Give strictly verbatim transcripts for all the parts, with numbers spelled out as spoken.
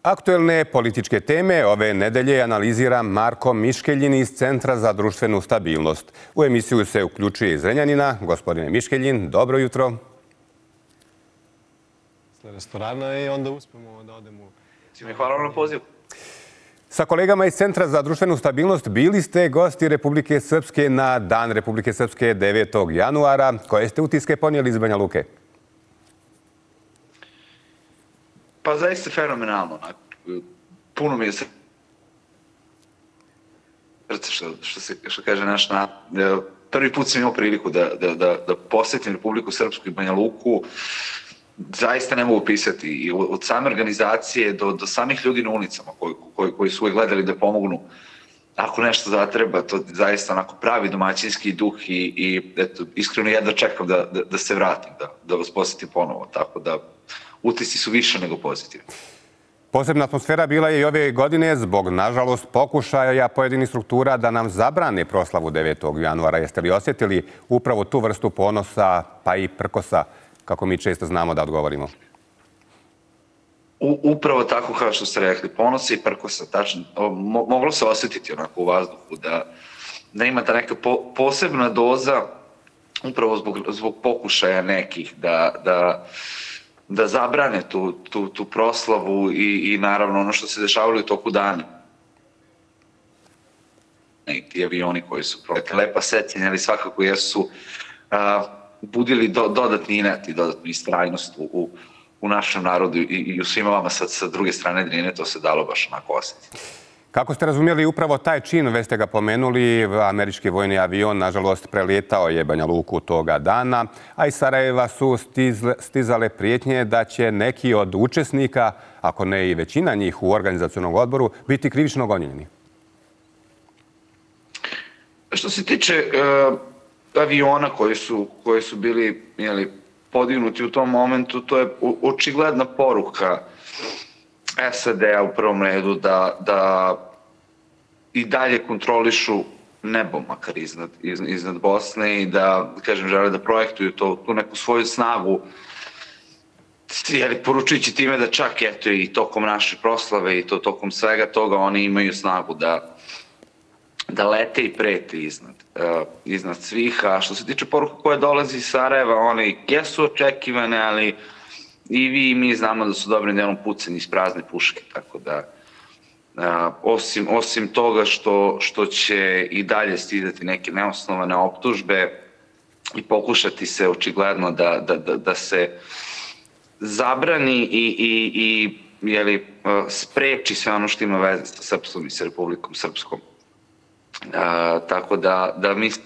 Aktuelne političke teme ove nedelje analizira Marko Miškeljin iz Centra za društvenu stabilnost. U emisiju se uključuje iz Zrenjanina. Gospodine Miškeljin, dobro jutro. Restorana i onda uspemo da odemo. Hvala vam na pozivu. Sa kolegama iz Centra za društvenu stabilnost bili ste gosti Republike Srpske na Dan Republike Srpske devetog januara. Koje ste utiske ponijeli iz Banja Luke? Pa zaista fenomenalno. Puno mi je srce što, što se što kaže naš na... Prvi put sam imao priliku da, da, da, da posjetim Republiku Srpsku i Banja Luku. Zaista ne mogu pisati. I od same organizacije do, do samih ljudi na ulicama koji, koji, koji su uvijek gledali da pomognu. Ako nešto zatreba, to zaista onako pravi domaćinski duh i, i eto, iskreno jedva čekam da, da, da se vratim, da, da vas posjetim ponovo. Tako da utisci su više nego pozitivni. Posebna atmosfera bila je i ove godine zbog, nažalost, pokušaja pojedinih struktura da nam zabrane proslavu devetog januara. Jeste li osjetili upravo tu vrstu ponosa pa i prkosa, kako mi često znamo da odgovorimo? U, upravo tako kao što ste rekli, ponosa i prkosa, tačno. Mo, moglo se osjetiti onako u vazduhu da, da ima ta neka po, posebna doza upravo zbog, zbog pokušaja nekih da, da, da zabrane tu, tu, tu proslavu i, i naravno ono što se dešavalo u toku dana. I ti avioni koji su proletili, lepa sećanja, ali svakako jesu a, budili do, dodatni inet i dodatnu istrajnost u, u, u našem narodu i, i u svima vama sa, sa druge strane Drine, to se dalo baš onako osjetiti. Kako ste razumjeli upravo taj čin, već ste ga pomenuli, američki vojni avion, nažalost, prelijetao je Banja Luku toga dana, a iz Sarajeva su stizle, stizale prijetnje da će neki od učesnika, ako ne i većina njih u organizacionom odboru, biti krivično gonjeni. Što se tiče uh, aviona koji su, koji su bili jeli, podignuti u tom momentu, to je očigledna poruka S A D-a u prvom redu da, da i dalje kontrolišu nebo makar iznad, iznad Bosne i da, kažem, žele da projektuju to, tu neku svoju snagu, jeli, poručujući time da čak eto, i tokom naše proslave i to tokom svega toga oni imaju snagu da, da lete i prete iznad, uh, iznad svih. A što se tiče poruka koje dolazi iz Sarajeva, one jesu očekivane, ali i vi i mi znamo da su dobrim delom pucani iz prazne puške, tako da a, osim, osim toga što, što će i dalje stizati neke neosnovane optužbe i pokušati se očigledno da, da, da, da se zabrani i, i, i jeli, spreči sve ono što ima veze sa Srpstvom i sa Republikom Srpskom. A, tako da, da mislim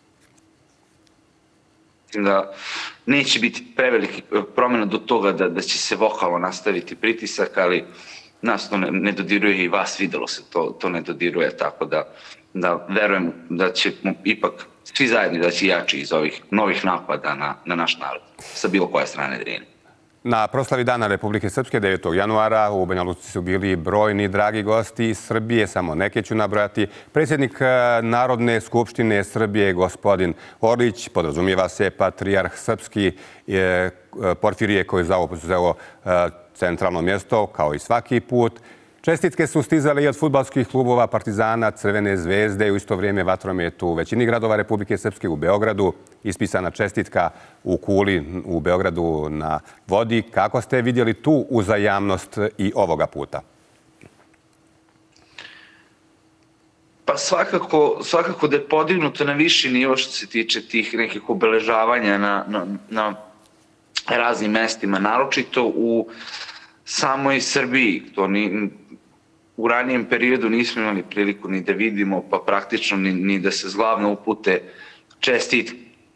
da neće biti preveliki promjena do toga da, da će se vokalno nastaviti pritisak, ali nas to ne, ne dodiruje i vas videlo se, to, to ne dodiruje, tako da, da verujem da ćemo ipak svi zajedni da će jači iz ovih novih napada na, na naš narod, sa bilo koje strane Drine. Na proslavi Dana Republike Srpske devetog januara u Banja Luci su bili brojni dragi gosti iz Srbije, samo neke ću nabrojati. Predsjednik Narodne skupštine Srbije, gospodin Orlić, podrazumijeva se patrijarh srpski Porfirije koji je zauzeo centralno mjesto kao i svaki put. Čestitke su stizale i od fudbalskih klubova Partizana, Crvene zvezde, u isto vrijeme vatromet u većini gradova Republike Srpske, u Beogradu. Ispisana čestitka u Kuli, u Beogradu na vodi. Kako ste vidjeli tu uzajamnost i ovoga puta? Pa svakako, svakako da je podignuto na viši nivo što se tiče tih nekih obeležavanja na, na, na raznim mestima, naročito u samoj Srbiji. To ni, u ranijem periodu nismo imali priliku ni da vidimo, pa praktično ni, ni da se zglavno upute čestitke.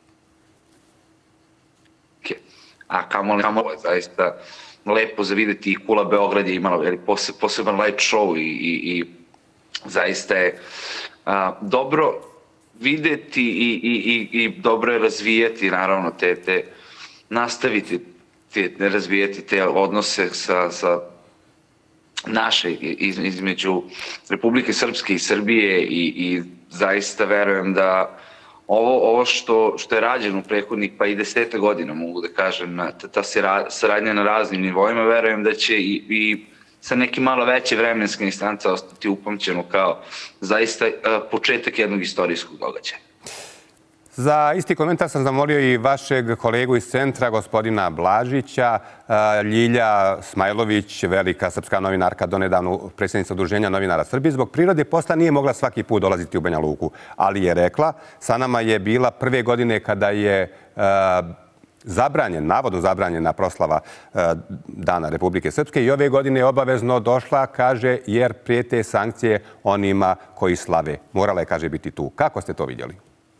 A kamoli, kamoli, zaista lepo za vidjeti i Kula Beograd je imala pose, poseban light show i, i, i zaista je a, dobro videti i, i, i, i dobro je razvijati, naravno, te, te nastaviti te, razvijati te odnose sa, sa naše iz, između Republike Srpske i Srbije i, i zaista verujem da ovo, ovo što, što je rađeno u prethodnih pa i deseta godina, mogu da kažem, ta, ta saradnja na raznim nivoima, verujem da će i, i sa neke malo veće vremenske instance ostati upamćeno kao zaista početak jednog istorijskog događaja. Za isti komentar sam zamolio i vašeg kolegu iz centra, gospodina Blažića. Ljilja Smajlović, velika srpska novinarka, donedavno predsjednica Udruženja novinara Srbije, zbog prirode posla nije mogla svaki put dolaziti u Banja Luku. Ali je rekla, sa nama je bila prve godine kada je zabranjen, navodno zabranjena proslava Dana Republike Srpske i ove godine je obavezno došla, kaže, jer prijete sankcije onima koji slave. Morala je, kaže, biti tu. Kako ste to vidjeli?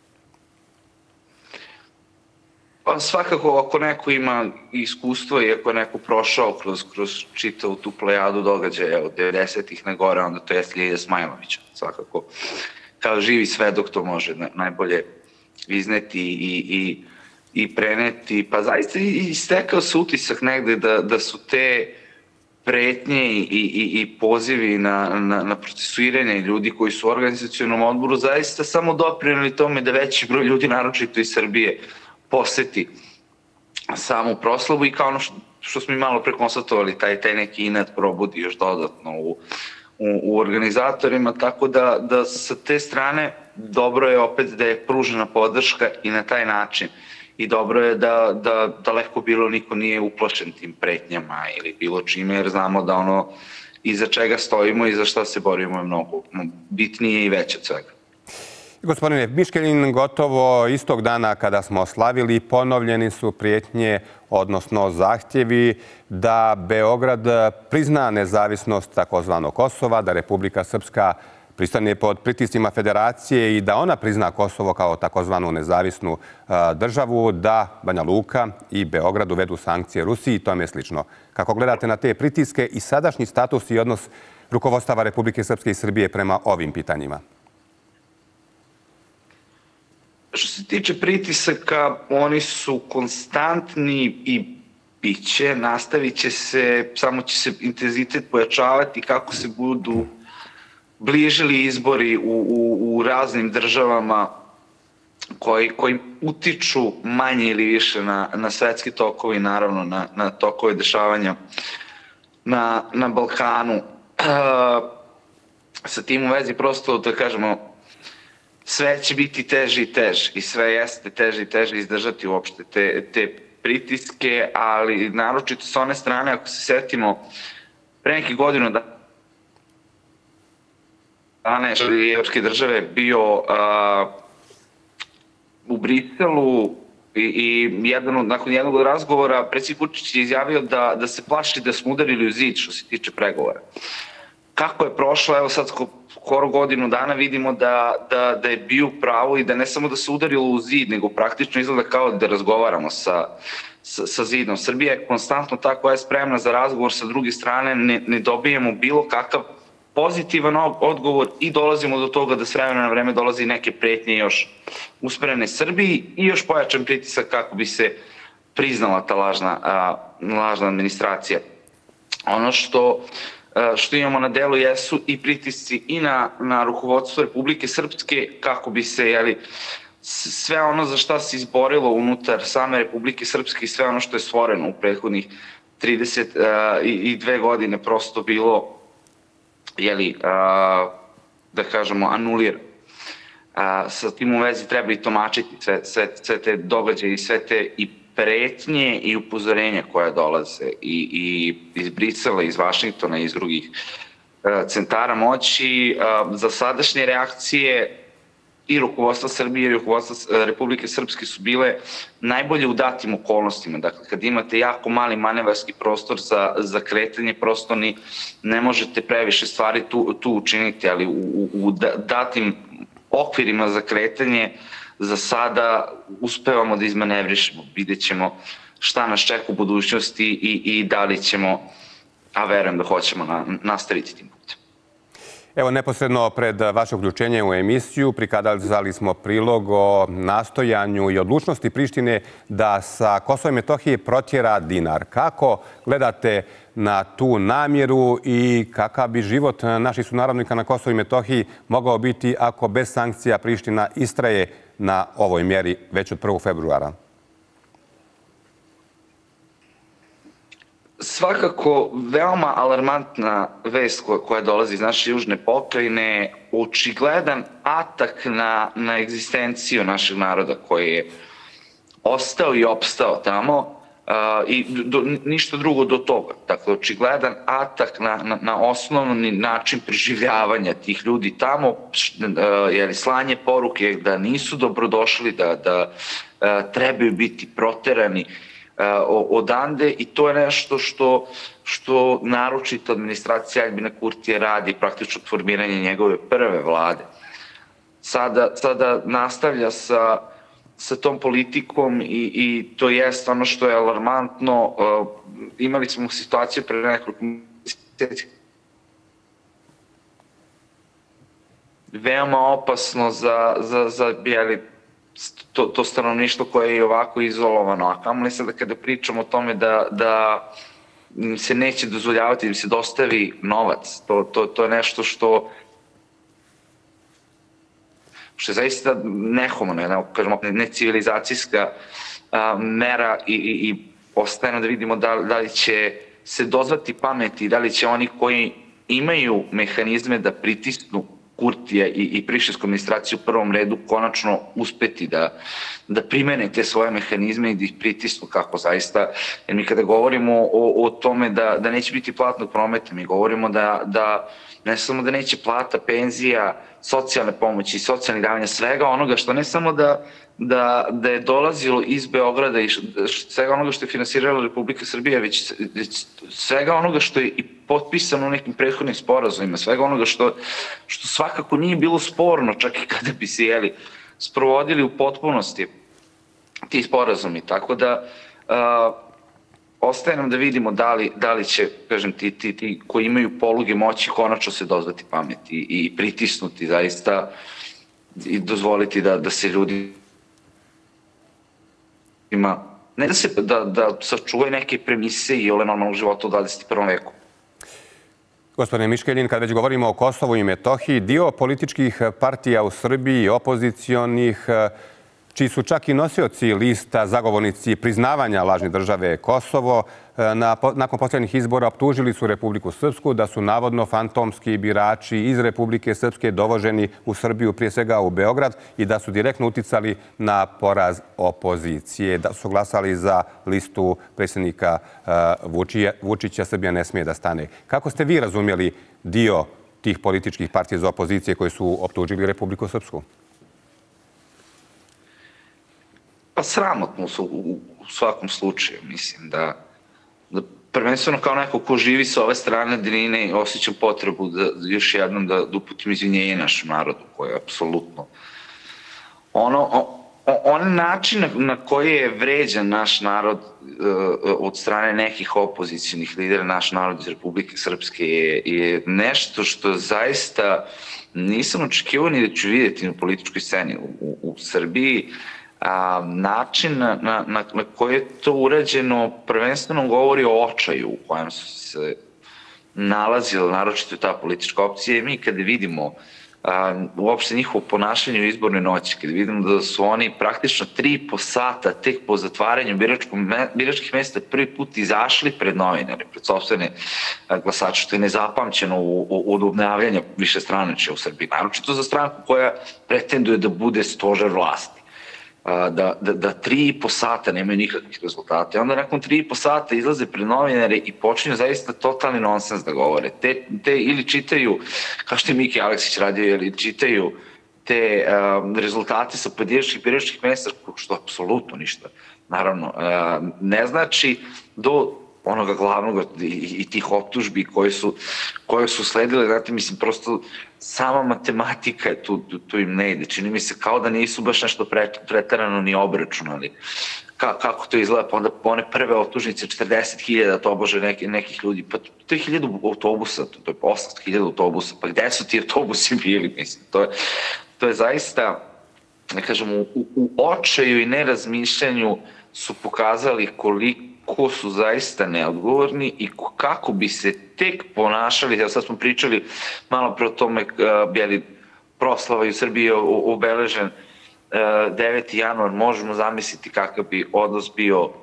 Pa svakako, ako neko ima iskustvo i ako je neko prošao kroz, kroz čitavu tu plejadu događaja od devedesetih na gore, onda to je Ljilja Smajlović. Svakako, kao živi svedok to može najbolje izneti i, i, i preneti. Pa zaista i stekao se utisak negde da, da su te pretnje i, i, i pozivi na, na, na procesuiranje ljudi koji su u organizacionom odboru zaista samo doprineli tome da veći broj ljudi, naročito iz Srbije, poseti samu proslavu i kao ono što, što smo i malo prekonstatovali, taj, taj neki inat probudi još dodatno u, u, u organizatorima, tako da, da sa te strane dobro je opet da je pružena podrška i na taj način. I dobro je da, da daleko bilo niko nije uplašen tim pretnjama ili bilo čime, jer znamo da ono iza čega stojimo i za šta se borimo je mnogo bitnije i veće od svega. Gospodine Miškelin, gotovo istog dana kada smo slavili, ponovljeni su prijetnje, odnosno zahtjevi da Beograd prizna nezavisnost takozvanog Kosova, da Republika Srpska pristane pod pritiscima federacije i da ona prizna Kosovo kao takozvanu nezavisnu državu, da Banja Luka i Beograd uvedu sankcije Rusiji i tome slično. Kako gledate na te pritiske i sadašnji status i odnos rukovodstava Republike Srpske i Srbije prema ovim pitanjima? Što se tiče pritisaka, oni su konstantni i bit će, nastavit će se, samo će se intenzitet pojačavati kako se budu bližili izbori u, u, u raznim državama koji, koji utiču manje ili više na, na svetski tokovi, naravno na, na tokove dešavanja na, na Balkanu. E, sa tim u vezi prosto da kažemo, sve će biti teže i teže i sve jeste teže i teže izdržati uopšte te, te pritiske, ali naročito s one strane, ako se setimo, pre nekih godinu dana je evropske države bio a, u Briselu i, i jedan, nakon jednog razgovora predsjednik Vučić je izjavio da, da se plaši da smo udarili u zid što se tiče pregovora. Kako je prošlo, evo sad skoro godinu dana vidimo da, da, da je bio pravo i da ne samo da se udarilo u zid, nego praktično izgleda kao da razgovaramo sa, sa, sa zidom. Srbija je konstantno ta koja je spremna za razgovor, sa druge strane ne, ne dobijemo bilo kakav pozitivan odgovor i dolazimo do toga da s vremena na vreme dolazi neke pretnje još usmerene Srbiji i još pojačan pritisak kako bi se priznala ta lažna, a, lažna administracija. Ono što što imamo na delu jesu i pritisci i na, na rukovodstvo Republike Srpske kako bi se jeli, sve ono za šta se izborilo unutar same Republike Srpske i sve ono što je stvoreno u prethodnih trideset dve godine prosto bilo jeli, da kažemo anulirano. Sa tim u vezi treba i tomačiti sve, sve, sve te događaje i sve te i pretnje i upozorenja koja dolaze i, i iz Brisela, iz Vašingtona i iz drugih uh, centara moći. Uh, za sadašnje reakcije i rukovodstva Srbije i rukovodstva Republike Srpske su bile najbolje u datim okolnostima. Dakle, kad imate jako mali manevarski prostor za, za kretanje, prosto ni ne možete previše stvari tu, tu učiniti, ali u, u, u datim okvirima za kretanje za sada uspevamo da izmanevrišemo. Vidjet ćemo šta nas čeka u budućnosti i, i da li ćemo, a verujem da hoćemo na, nastaviti tim putem. Evo, neposredno pred vaše uključenje u emisiju prikazali smo prilog o nastojanju i odlučnosti Prištine da sa Kosova i Metohije protjera dinar. Kako gledate na tu namjeru i kakav bi život naših sunarodnika na Kosovu i Metohiji mogao biti ako bez sankcija Priština istraje na ovoj mjeri već od prvog februara? svakako veoma alarmantna vest koja dolazi iz naše južne pokrajine, očigledan atak na, na egzistenciju našeg naroda koji je ostao i opstao tamo uh, i do, ništa drugo do toga. Dakle, očigledan atak na, na, na osnovni način preživljavanja tih ljudi tamo, uh, jer slanje poruke da nisu dobrodošli, da, da uh, trebaju biti proterani odande i to je nešto što, što naročito administracija Aljbina Kurtija radi praktično formiranje njegove prve vlade. Sada, sada nastavlja sa, sa tom politikom i, i to jest ono što je alarmantno. Uh, imali smo situaciju pre nekoliko mjeseci veoma opasno za, za, za bijeli To, to stanovništvo koje je i ovako izolovano, a kamoli sada kada pričamo o tome da, da im se neće dozvoljavati da im se dostavi novac, to, to, to je nešto što što je zaista nehumano, ne, kažemo, necivilizacijska a, mera i, i, i ostajemo da vidimo da, da li će se dozvati pameti, da li će oni koji imaju mehanizme da pritisnu Kurtija i, i prištinsku administraciju u prvom redu konačno uspeti da, da primene te svoje mehanizme i da ih pritisnu kako zaista. Jer mi kada govorimo o, o tome da, da neće biti platnog prometa, mi govorimo da, da ne samo da neće plata, penzija, socijalne pomoći, socijalnih davanja, svega onoga što ne samo da, da, da je dolazilo iz Beograda i svega onoga što je finansirala Republika Srbija, već, već svega onoga što je i potpisano u nekim prethodnim sporazumima, svega onoga što, što svakako nije bilo sporno, čak i kada bi se jeli, sprovodili u potpunosti ti sporazumi. Tako da uh, ostaje nam da vidimo da li, da li će, kažem, ti, ti, ti koji imaju poluge moći konačno se dozvati pameti i, i pritisnuti zaista i dozvoliti da, da se ljudi ima, ne da se, da, da sačuvaju neke premise i ole normalnog života u dvadeset i prvom veku. Gospodine Miškeljin, kad već govorimo o Kosovu i Metohiji, dio političkih partija u Srbiji, opozicionih, čiji su čak i nosioci lista, zagovornici priznavanja lažne države Kosovo, na, nakon posljednjih izbora optužili su Republiku Srpsku da su navodno fantomski birači iz Republike Srpske dovoženi u Srbiju, prije svega u Beograd, i da su direktno uticali na poraz opozicije, da su glasali za listu predsjednika Vučića Srbija ne smije da stane. Kako ste vi razumjeli dio tih političkih partija za opozicije koji su optužili Republiku Srpsku? Pa sramotno su u, u svakom slučaju, mislim da, da prvenstveno kao neko ko živi sa ove strane drine osjećam potrebu da još jednom da, da uputim izvinjenje našem narodu koji je apsolutno ono, o, on način na koji je vređan naš narod uh, od strane nekih opozicijnih lidera, naš narod iz Republike Srpske je, je nešto što zaista nisam očekivao ni da ću vidjeti na političkoj sceni u, u, u Srbiji. A, način na, na, na koji je to urađeno prvenstveno govori o očaju u kojem su se nalazila naročito ta politička opcija i mi kada vidimo a, uopšte njihovo ponašanje u izbornoj noći, kada vidimo da su oni praktično tri i po sata tek po zatvaranju biračkih mesta prvi put izašli pred novinare, pred sopstvene glasače, što je nezapamćeno od obnavljanja više stranačja u Srbiji, naročito za stranku koja pretenduje da bude stožer vlasti. Da, da, da tri i po sata nemaju nikakvih rezultata. I onda nakon tri i po sata izlaze pred novinare i počinju zaista totalni nonsens da govore. Te, te ili čitaju, kao što je Miki Aleksić radio, ili čitaju te um, rezultate sa pojedinačnih biračkih mesta, što apsolutno ništa, naravno, uh, ne znači do onoga glavnog i, i tih optužbi koje su, koje su sledile, znate, mislim, prosto sama matematika je tu, tu, tu im ne ide. Čini mi se kao da nisu baš nešto pre, pretarano ni obračunali. Ka, kako to izgleda? Pa onda one prve optužnice, četrdeset hiljada tobože neki, nekih ljudi, pa to je hiljadu autobusa, to, to je osamsto hiljada autobusa, pa gde su ti autobusi bili, mislim, to je, to je zaista, ne kažem, u, u očaju i nerazmišljanju su pokazali koliko ko su zaista neodgovorni i kako bi se tek ponašali. Evo sad smo pričali malo pre o tome, bijeli proslava u Srbiji obeležen deveti januar, možemo zamisliti kakav bi odnos bio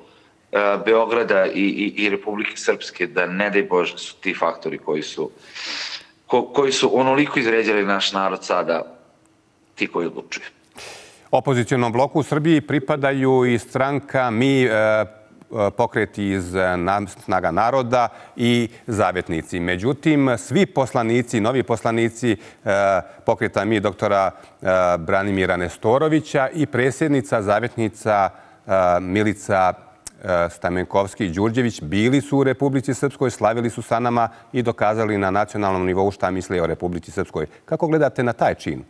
Beograda i, i, i Republike Srpske, da ne daj Bože su ti faktori koji su, ko, koji su onoliko izređali naš narod sada ti koji odlučuju. Opozicionom bloku u Srbiji pripadaju i stranka Mi, pokreti iz Snaga naroda i Zavetnici. Međutim, svi poslanici, novi poslanici pokreta Mi, doktora Branimira Nestorovića i predsjednica Zavetnica Milica Stamenkovski-Đurđević bili su u Republici Srpskoj, slavili su sa nama i dokazali na nacionalnom nivou šta misle o Republici Srpskoj. Kako gledate na taj čin?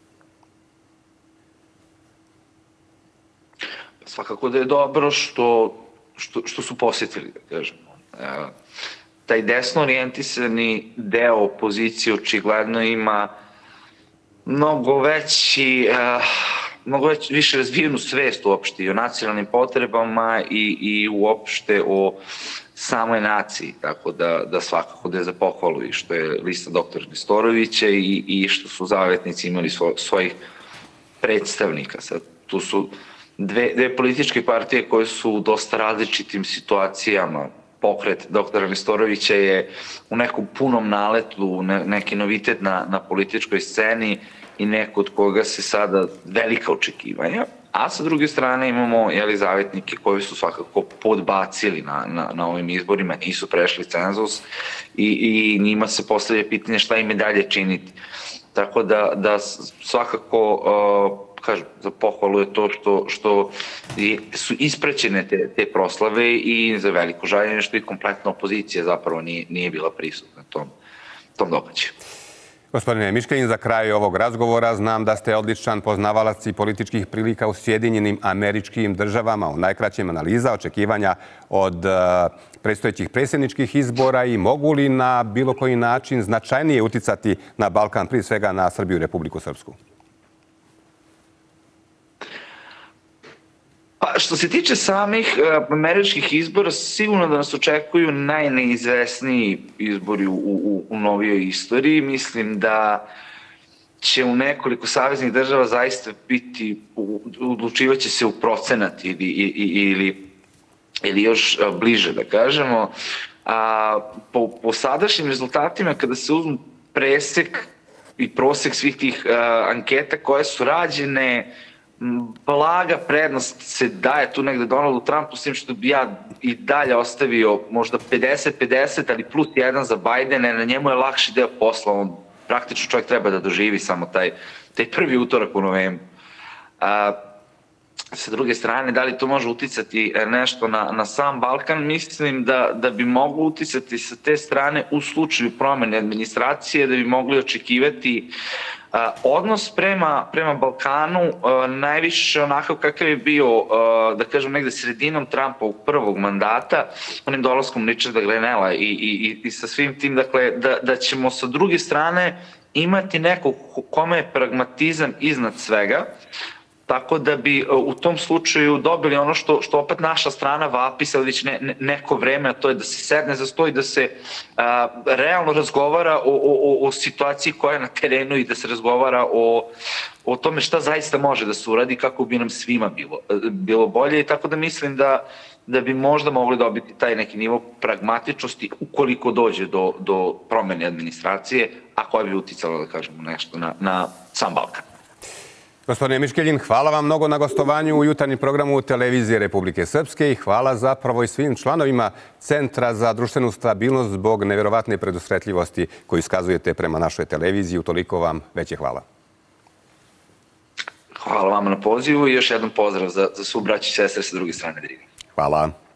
Svakako da je dobro što, što, što su posjetili, da kažemo. E, taj desno orijentisani deo opozicije očigledno ima mnogo veći, e, mnogo već, više razvijenu svest uopšte i o nacionalnim potrebama i, i uopšte o samoj naciji, tako da, da svakako da je za pohvalu i što je lista doktora Nestorovića i, i što su Zavetnici imali svo, svojih predstavnika. Sad, tu su Dve, dve političke partije koje su u dosta različitim situacijama. Pokret doktora Nestorovića je u nekom punom naletu, ne, neki novitet na, na političkoj sceni i neko od koga se sada velika očekivanja. A sa druge strane imamo jeli, Zavetnike koji su svakako podbacili na, na, na ovim izborima, nisu prešli cenzus i, i njima se postavlja pitanje šta im je dalje činiti. Tako da, da svakako uh, kažem, za pohvalu je to što, što je, su isprećene te, te proslave i za veliko žaljenje što i kompletna opozicija zapravo nije, nije bila prisutna tom, tom događaju. Gospodine Miškelin, za kraj ovog razgovora znam da ste odličan poznavalac i političkih prilika u Sjedinjenim Američkim Državama. U najkraćem analiza očekivanja od predstojećih predsjedničkih izbora i mogu li na bilo koji način značajnije uticati na Balkan, prije svega na Srbiju i Republiku Srpsku? Pa, što se tiče samih uh, američkih izbora, sigurno da nas očekuju najneizvesniji izbori u, u, u novijoj istoriji. Mislim da će u nekoliko saveznih država zaista biti, odlučivaće se u procenat ili, ili, ili još bliže, da kažemo. A, po, po sadašnjim rezultatima, kada se uzmu presek i prosek svih tih uh, anketa koje su rađene, blaga prednost se daje tu negde Donaldu Trumpu, s tim što bi ja i dalje ostavio možda pedeset pedeset, ali plus jedan za Bajdene, na njemu je lakši deo posla, on praktično čovjek treba da doživi samo taj, taj prvi utorak u novembru. A, sa druge strane, da li to može uticati nešto na, na sam Balkan? Mislim da, da bi moglo uticati sa te strane u slučaju promene administracije, da bi mogli očekivati Uh, odnos prema, prema Balkanu uh, najviše onakav kakav je bio, uh, da kažem, negde sredinom Trumpovog prvog mandata, onim dolaskom Richarda Grenella i, i, i sa svim tim, dakle, da, da ćemo sa druge strane imati nekog kome je pragmatizam iznad svega, tako da bi u tom slučaju dobili ono što, što opet naša strana vapi sad već ne, ne, neko vreme, a to je da se sedne za sto i da se a, realno razgovara o, o, o situaciji koja je na terenu i da se razgovara o, o tome šta zaista može da se uradi kako bi nam svima bilo, bilo bolje. I tako da mislim da, da bi možda mogli dobiti taj neki nivo pragmatičnosti ukoliko dođe do, do promene administracije, a koja bi uticala, da kažemo, nešto na, na sam Balkan. Gospodine Miškelin, hvala vam mnogo na gostovanju u jutarnjem programu Televizije Republike Srpske i hvala zapravo i svim članovima Centra za društvenu stabilnost zbog nevjerovatne predusretljivosti koju iskazujete prema našoj televiziji. Utoliko vam veće hvala. Hvala vama na pozivu i još jedan pozdrav za, za svu braću i sestre sa druge strane Drine. Hvala.